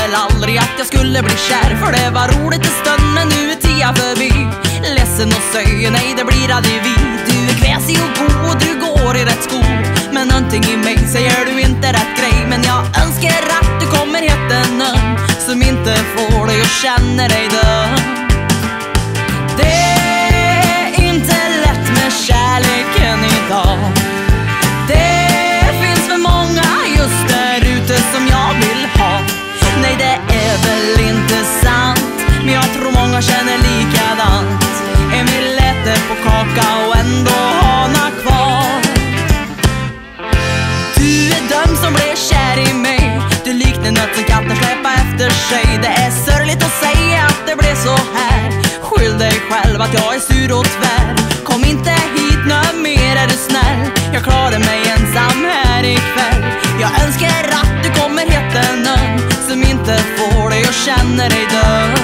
väl aldrig att jag skulle bli kär, för det var roligt en stund men nu är tiden förbi. Ledsen och säger nej, det blir aldrig vi. Du är kväsig och god och du går i rätt skor, men någonting i mig säger du inte rätt grej. Men jag önskar att du kommer hit en någon som inte får dig att känna dig död. Det är inte lätt med kärleken idag. Det finns för många just där ute som jag vill ha. Nej, det är väl inte sant, men jag tror många känner likadant. En vill äta på kaka och ändå hana kvar. Du är döm som blev kär i mig. Du liknar något som katten släppa efter sig. Det är sörligt att säga att det blev så här. Skyll dig själv att jag är sur och tvär. Kom inte hit nu mer, är du snäll. Jag klarar mig ensam här ikväll. Jag önskar att du kommer hit en någon som inte får dig att känna dig död.